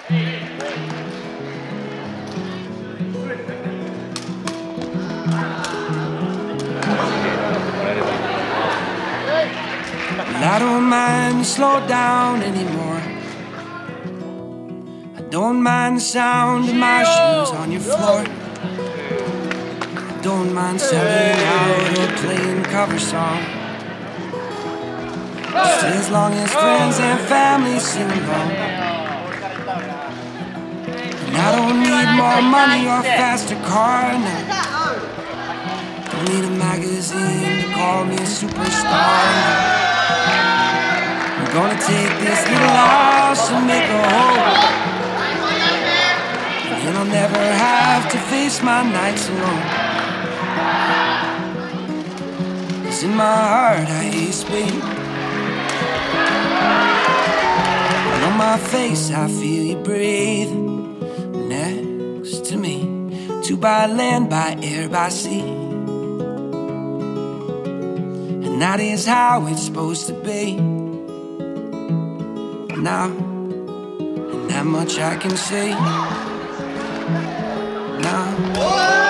I don't mind to slow down anymore. I don't mind the sound of my shoes on your floor. I don't mind selling out or playing cover song, just as long as friends and family sing along. And I don't need more money or a faster car now. Don't need a magazine to call me a superstar. I'm gonna take this little house and make a home, and I'll never have to face my nights alone. 'Cause in my heart I hate Spain, and on my face I feel you breathe next to me. Two by land, by air, by sea, and that is how it's supposed to be. Now, and that much I can say now.